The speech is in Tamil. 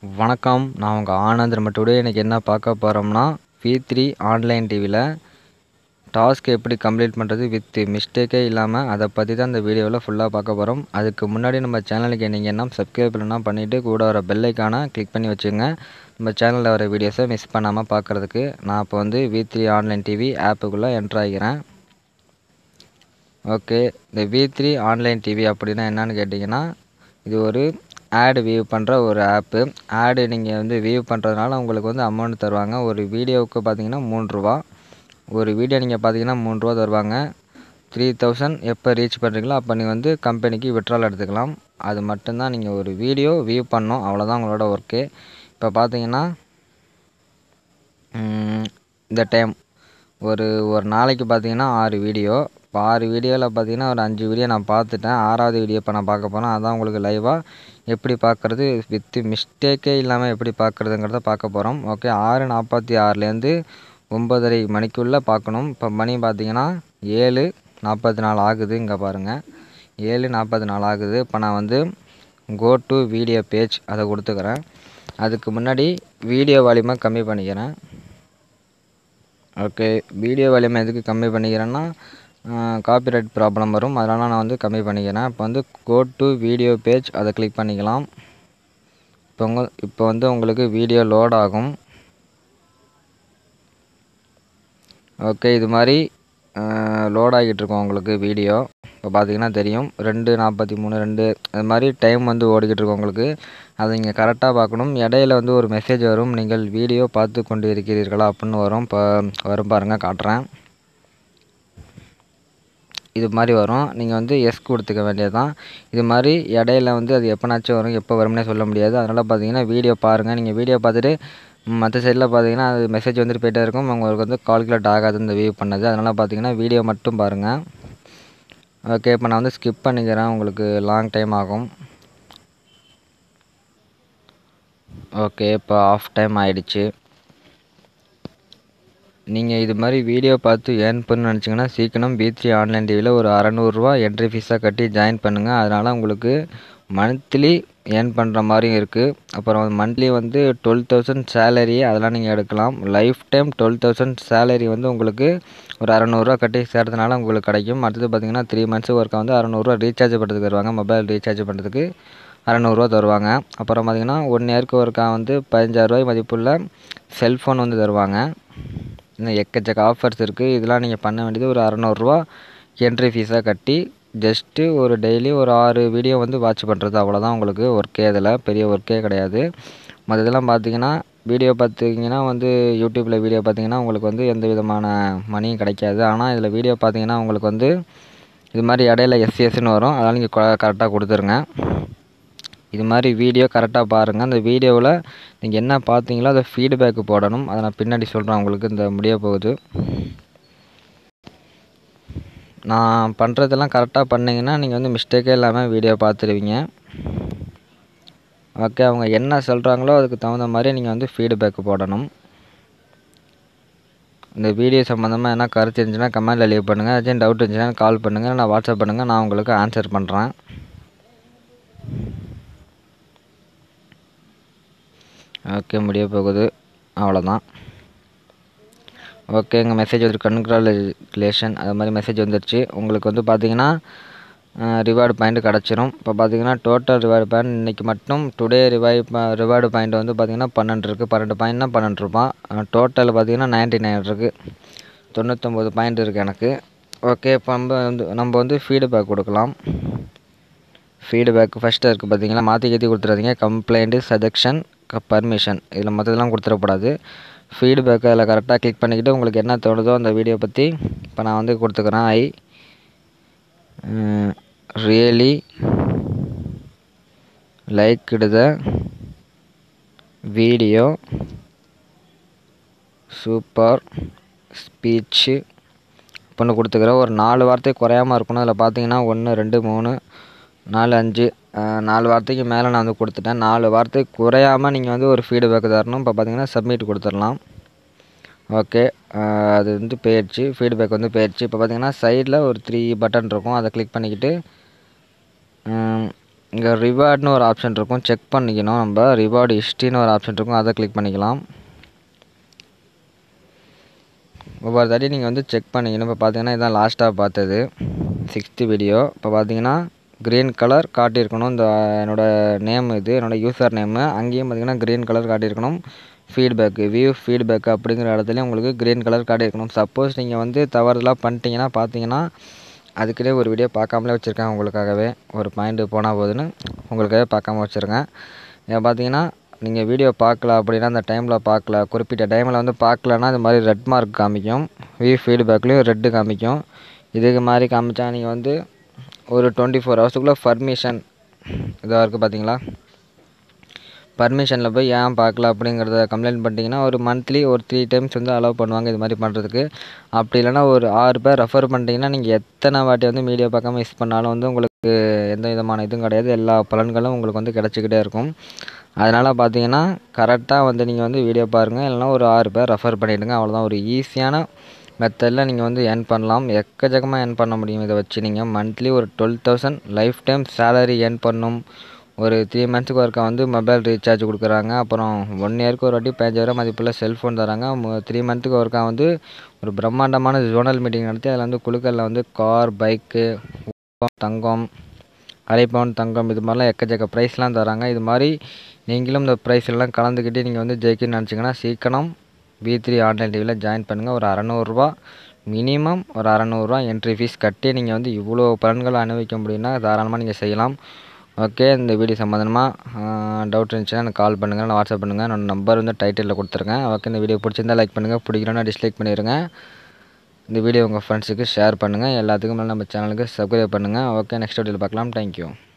வணக்கம். நான் உங்கள் ஆனந்த். நம்ம டுடே இன்றைக்கி என்ன பார்க்க போகிறோம்னா, V3 ஆன்லைன் டிவியில் டாஸ்க் எப்படி கம்ப்ளீட் பண்ணுறது வித் மிஸ்டேக்கே இல்லாமல் அதை பற்றி தான் இந்த வீடியோவில் ஃபுல்லாக பார்க்க போகிறோம். அதுக்கு முன்னாடி நம்ம சேனலுக்கு நீங்கள் என்ன சப்ஸ்கிரைப் பண்ணலாம் பண்ணிவிட்டு கூட வர பெல் ஐக்கானை கிளிக் பண்ணி வச்சுங்க. நம்ம சேனலில் வர வீடியோஸை மிஸ் பண்ணாமல் பார்க்குறதுக்கு. நான் இப்போ வந்து V3 ஆன்லைன் டிவி ஆப்புக்குள்ளே என்ட்ரு ஆகிறேன். ஓகே, இந்த V3 ஆன்லைன் டிவி அப்படின்னா என்னன்னு கேட்டிங்கன்னா, இது ஒரு ஆடு வியூ பண்ணுற ஒரு ஆப்பு. ஆடு நீங்கள் வந்து வியூ பண்ணுறதுனால உங்களுக்கு வந்து அமௌண்ட் தருவாங்க. ஒரு வீடியோவுக்கு பார்த்தீங்கன்னா ₹3. ஒரு வீடியோ நீங்கள் பார்த்தீங்கன்னா ₹3 தருவாங்க. 3000 எப்போ ரீச் பண்ணுறீங்களோ அப்போ நீங்கள் வந்து கம்பெனிக்கு விட்ரால் எடுத்துக்கலாம். அது மட்டும்தான். நீங்கள் ஒரு வீடியோ வியூ பண்ணணும், அவ்வளோதான் உங்களோட ஒர்க்கு. இப்போ பார்த்தீங்கன்னா இந்த டைம் ஒரு நாளைக்கு பார்த்தீங்கன்னா 6 வீடியோ. இப்போ 6 வீடியோவில் பார்த்தீங்கன்னா ஒரு 5 வீடியோ நான் பார்த்துட்டேன். 6வது வீடியோ இப்போ நான் பார்க்க போகிறேன். அதான் உங்களுக்கு லைவாக எப்படி பார்க்குறது வித் மிஸ்டேக்கே இல்லாமல் எப்படி பார்க்குறதுங்கிறத பார்க்க போகிறோம். ஓகே, 6:46லேருந்து 9:30 மணிக்குள்ளே பார்க்கணும். இப்போ மணி பார்த்தீங்கன்னா 7:44 ஆகுது. இங்கே பாருங்கள், 7:44 ஆகுது. இப்போ நான் வந்து கோ டு வீடியோ பேஜ் அதை கொடுத்துக்கிறேன். அதுக்கு முன்னாடி வீடியோ வால்யூமை கம்மி பண்ணிக்கிறேன். ஓகே, வீடியோ வால்யூமை எதுக்கு கம்மி பண்ணிக்கிறேன்னா, காப்பிரைட் ப்ராப்ளம் வரும், அதனால் நான் வந்து கம்மி பண்ணிக்கிறேன். இப்போ வந்து கோ டு வீடியோ பேஜ் அதை கிளிக் பண்ணிக்கலாம். இப்போ வந்து உங்களுக்கு வீடியோ லோட் ஆகும். ஓகே, இது மாதிரி லோட் ஆகிட்டு இருக்கும் உங்களுக்கு வீடியோ. இப்போ பார்த்தீங்கன்னா தெரியும் 2:43 அது மாதிரி டைம் வந்து ஓடிக்கிட்டு இருக்கும் உங்களுக்கு. அதை நீங்கள் கரெக்டாக பார்க்கணும். இடையில வந்து ஒரு மெசேஜ் வரும், நீங்கள் வீடியோ பார்த்து கொண்டு இருக்கிறீர்களா அப்படின்னு வரும். இப்போ வரும் பாருங்கள், காட்டுறேன். இது மாதிரி வரும். நீங்கள் வந்து எஸ் கொடுத்துக்க வேண்டியது தான். இது மாதிரி இடையில வந்து அது எப்போனாச்சும் வரும், எப்போ வரும்னே சொல்ல முடியாது. அதனால் பார்த்தீங்கன்னா வீடியோ பாருங்கள். நீங்கள் வீடியோ பார்த்துட்டு மற்ற சைடில் பார்த்தீங்கன்னா அது மெசேஜ் வந்துட்டு போய்ட்டே இருக்கும். உங்களுக்கு வந்து கால்குலேட் ஆகாது இந்த வியூ பண்ணது. அதனால் பார்த்தீங்கன்னா வீடியோ மட்டும் பாருங்கள். ஓகே, இப்போ நான் வந்து ஸ்கிப் பண்ணிக்கிறேன், உங்களுக்கு லாங் டைம் ஆகும். ஓகே, இப்போ ஆஃப் டைம் ஆகிடுச்சு. நீங்கள் இது மாதிரி வீடியோ பார்த்து ஏர்ன் பண்ண நினச்சிங்கன்னா சீக்கிரம் V3 ஆன்லைன் டிவியில் ஒரு ₹600 என்ட்ரி ஃபீஸாக கட்டி ஜாயின் பண்ணுங்கள். அதனால் உங்களுக்கு மந்த்லி ஏர்ன் பண்ணுற மாதிரியும் இருக்குது. அப்புறம் மந்த்லி வந்து 12,000 சேலரி அதெல்லாம் நீங்கள் எடுக்கலாம். லைஃப் டைம் 12,000 சேலரி வந்து உங்களுக்கு ஒரு ₹600 கட்டி சேர்றதுனால உங்களுக்கு கிடைக்கும். அடுத்தது பார்த்திங்கன்னா 3 மந்த்ஸுக்கு ஒருக்கா வந்து ₹600 ரீசார்ஜ் பண்ணுறதுக்கு தருவாங்க. மொபைல் ரீசார்ஜ் பண்ணுறதுக்கு ₹600 தருவாங்க. அப்புறம் பார்த்திங்கன்னா 1 இயருக்கு ஒருக்கா வந்து ₹15,000 மதிப்புள்ள செல்ஃபோன் வந்து தருவாங்க. இன்னும் எக்கச்சக்க ஆஃபர்ஸ் இருக்குது. இதெல்லாம் நீங்கள் பண்ண வேண்டியது ஒரு ₹600 என்ட்ரி ஃபீஸாக கட்டி ஜஸ்ட்டு ஒரு டெய்லி ஒரு 6 வீடியோ வந்து வாட்ச் பண்ணுறது, அவ்வளோதான் உங்களுக்கு ஒர்க்கே. இதில் பெரிய ஒர்க்கே கிடையாது. மற்றதெல்லாம் பார்த்தீங்கன்னா வீடியோ பார்த்தீங்கன்னா வந்து யூடியூப்பில் வீடியோ பார்த்தீங்கன்னா உங்களுக்கு வந்து எந்த விதமான மணியும் கிடைக்காது. ஆனால் இதில் வீடியோ பார்த்தீங்கன்னா உங்களுக்கு வந்து இது மாதிரி இடையில எஸ்எஸ்ன்னு வரும், அதனால் நீங்கள் கரெக்டாக கொடுத்துருங்க. இது மாதிரி வீடியோ கரெக்டாக பாருங்கள். அந்த வீடியோவில் நீங்கள் என்ன பார்த்தீங்களோ அதை ஃபீட்பேக்கு போடணும். அதை நான் பின்னாடி சொல்கிறேன் உங்களுக்கு. இந்த முடிய போகுது. நான் பண்ணுறதெல்லாம் கரெக்டாக பண்ணிங்கன்னா நீங்கள் வந்து மிஸ்டேக்கே இல்லாமல் வீடியோ பார்த்துருவீங்க. ஓகே, அவங்க என்ன சொல்கிறாங்களோ அதுக்கு தகுந்த மாதிரி நீங்கள் வந்து ஃபீட்பேக்கு போடணும். இந்த வீடியோ சம்மந்தமாக என்ன கருத்து இருந்துச்சுன்னா கமெண்ட்டில் லீவ் பண்ணுங்கள். ஏதாச்சும் டவுட் இருந்துச்சுன்னா கால் பண்ணுங்கள், நான் வாட்ஸ்அப் பண்ணுங்கள், நான் உங்களுக்கு ஆன்சர் பண்ணுறேன். ஓகே, முடிய போகுது, அவ்வளோதான். ஓகே, எங்கள் மெசேஜ் வந்து கன்க்ராச்சுலேஷன் அது மாதிரி மெசேஜ் வந்துடுச்சு. உங்களுக்கு வந்து பார்த்தீங்கன்னா ரிவார்டு பாயிண்ட் கிடச்சிரும். இப்போ பார்த்தீங்கன்னா டோட்டல் ரிவார்டு பாயிண்ட் இன்றைக்கி மட்டும் டுடே ரிவார்டு பாயிண்ட் வந்து பார்த்திங்கன்னா 12 இருக்குது. 12 பாயிண்ட்னா ₹12. டோட்டல் பார்த்திங்கன்னா 99 இருக்குது. 99 பாயிண்ட் இருக்குது எனக்கு. ஓகே, இப்போ நம்ம வந்து ஃபீட்பேக் கொடுக்கலாம். ஃபீட்பேக் ஃபஸ்ட்டு இருக்குது பார்த்தீங்கன்னா, மாற்றி கீற்றி கொடுத்துறாதீங்க. கம்ப்ளைண்ட்டு, சஜெக்ஷன், பர்மிஷன் இதில் மற்றதெல்லாம் கொடுத்துடக்கூடாது. ஃபீட்பேக்கு அதில் கரெக்டாக கிளிக் பண்ணிக்கிட்டு உங்களுக்கு என்ன தோணுதோ அந்த வீடியோ பற்றி இப்போ நான் வந்து கொடுத்துக்கிறேன். I really liked the video, super speech அப்படின்னு கொடுத்துக்கிறேன். ஒரு 4 வார்த்தை குறையாமல் இருக்கணும். அதில் பார்த்தீங்கன்னா 1 2 3 4 5 4 வார்த்தைக்கு மேலே நான் வந்து கொடுத்துட்டேன். 4 வார்த்தை குறையாமல் நீங்கள் வந்து ஒரு ஃபீட்பேக் தரணும். இப்போ பார்த்தீங்கன்னா சப்மிட் கொடுத்துடலாம். ஓகே, அது வந்து போயிடுச்சு, ஃபீட்பேக் வந்து போயிடுச்சு. இப்போ பார்த்தீங்கன்னா சைடில் ஒரு 3 பட்டன் இருக்கும், அதை கிளிக் பண்ணிக்கிட்டு இங்கே ரிவார்ட்னு ஒரு ஆப்ஷன் இருக்கும், செக் பண்ணிக்கணும். நம்ம ரிவார்டு ஹிஸ்ட்ரின்னு ஒரு ஆப்ஷன் இருக்கும், அதை கிளிக் பண்ணிக்கலாம். ஒவ்வொரு தாட்டி நீங்கள் வந்து செக் பண்ணிக்கணும். இப்போ பார்த்தீங்கன்னா இதான் லாஸ்ட்டாக பார்த்தது 6th வீடியோ. இப்போ பார்த்தீங்கன்னா க்ரீன் கலர் காட்டியிருக்கணும். இந்த என்னோடய நேம் இது என்னோடய யூசர் நேமு. அங்கேயும் பார்த்தீங்கன்னா க்ரீன் கலர் காட்டியிருக்கணும். ஃபீட்பேக்கு வியூ ஃபீட்பேக் அப்படிங்கிற இடத்துலையும் உங்களுக்கு க்ரீன் கலர் காட்டியிருக்கணும். சப்போஸ் நீங்கள் வந்து தவறுதலாக பண்ணிட்டீங்கன்னா பார்த்தீங்கன்னா அதுக்கிட்டே ஒரு வீடியோ பார்க்காமலே வச்சுருக்கேன் உங்களுக்காகவே. ஒரு பாயிண்ட்டு போனால் போதுன்னு உங்களுக்காகவே பார்க்காம வச்சுருக்கேன். இதை பார்த்தீங்கன்னா நீங்கள் வீடியோ பார்க்கல அப்படின்னா அந்த டைமில் பார்க்கல, குறிப்பிட்ட டைமில் வந்து பார்க்கலன்னா இது மாதிரி ரெட் மார்க் காமிக்கும். வியூ ஃபீட்பேக்லேயும் ரெட்டு காமிக்கும். இதுக்கு மாதிரி காமிச்சா நீங்கள் வந்து ஒரு 24 ஹவர்ஸுக்குள்ளே பர்மிஷன் இதாக இருக்குது பார்த்தீங்களா, பர்மிஷனில் போய் ஏன் பார்க்கல அப்படிங்கிறத கம்ப்ளைண்ட் பண்ணிட்டீங்கன்னா ஒரு மந்த்லி ஒரு 3 டைம்ஸ் வந்து அலோவ் பண்ணுவாங்க இது மாதிரி பண்ணுறதுக்கு. அப்படி இல்லைனா ஒரு 6 பேர் ரெஃபர் பண்ணிட்டீங்கன்னா நீங்கள் எத்தனை வாட்டி வந்து வீடியோ பார்க்காம மிஸ் பண்ணாலும் வந்து உங்களுக்கு எந்த விதமான இதுவும் கிடையாது. எல்லா பலன்களும் உங்களுக்கு வந்து கிடச்சிக்கிட்டே இருக்கும். அதனால் பார்த்தீங்கன்னா கரெக்டாக வந்து நீங்கள் வந்து வீடியோ பாருங்கள். இல்லைனா ஒரு 6 பேர் ரெஃபர் பண்ணிவிடுங்க. அவ்வளோதான். ஒரு ஈஸியான மெத்தடில் நீங்கள் வந்து ஏர்ன் பண்ணலாம். எக்கச்சக்கமாக ஏர்ன் பண்ண முடியும். இதை வச்சு நீங்கள் மந்த்லி ஒரு 12,000 லைஃப் டைம் சேலரி ஏர்ன் பண்ணணும். ஒரு 3 மந்த்ஸுக்கு ஒருக்கா வந்து மொபைல் ரீசார்ஜ் கொடுக்குறாங்க. அப்புறம் 1 இயருக்கு ஒரு வாட்டி 15,000 மதிப்புள்ள செல்ஃபோன் தராங்க. 3 மந்த்துக்கு ஒருக்கா வந்து ஒரு பிரம்மாண்டமான ஜோனல் மீட்டிங் நடத்தி அதில் வந்து குழுக்களில் வந்து கார், பைக்கு, தங்கம், அரை பவுன் தங்கம் இது மாதிரிலாம் எக்கச்சக்க ப்ரைஸ்லாம் தராங்க. இது மாதிரி நீங்களும் இந்த ப்ரைஸ்லாம் கலந்துக்கிட்டு நீங்கள் வந்து ஜெயிக்கணும்னு நினச்சிங்கன்னா சீக்கிரம் V3 ஆன்லைன் டிவியில் ஜாயின் பண்ணுங்கள். ஒரு 600 மினிமம் ஒரு 600 என்ட்ரி ஃபீஸ் கட்டி நீங்கள் வந்து இவ்வளோ பலன்களை அனுபவிக்க முடியும்னா தாராளமாக நீங்கள் செய்யலாம். ஓகே, இந்த வீடியோ சம்மந்தமாக டவுட் இருந்துச்சுன்னா எனக்கு கால் பண்ணுங்கள், நான் வாட்ஸ்அப் பண்ணுங்கள். என்னோட நம்பர் வந்து டைட்டிலில் கொடுத்துருக்கேன். ஓகே, இந்த வீடியோ பிடிச்சிருந்தா லைக் பண்ணுங்கள், பிடிக்கலன்னா டிஸ்லைக் பண்ணிடுங்க. இந்த வீடியோ உங்கள் ஃப்ரெண்ட்ஸுக்கு ஷேர் பண்ணுங்கள். எல்லாத்துக்கும் மேலே நம்ம சேனலுக்கு சப்ஸ்கிரைப் பண்ணுங்கள். ஓகே, நெக்ஸ்ட் வீடியோவில் பார்க்கலாம். தேங்க்யூ.